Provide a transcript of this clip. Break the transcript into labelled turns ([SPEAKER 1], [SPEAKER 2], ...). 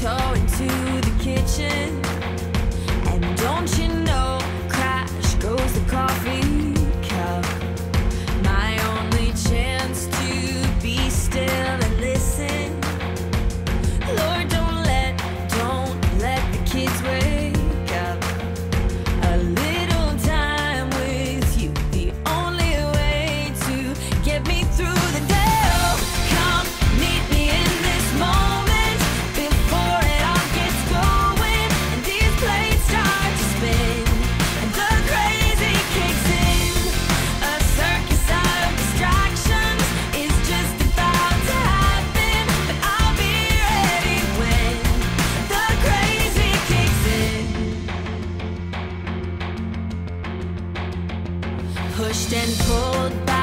[SPEAKER 1] tiptoe into the kitchen, and don't you know, crash goes the coffee cup. My only chance to be still and listen. Lord, don't let the kids wake up. A little time with you, the only way to get me through the day. Oh, come meet me in this moment before it all gets going and these plates start to spin and the crazy kicks in. A circus of distractions is just about to happen, but I'll be ready when the crazy kicks in. Pushed and pulled by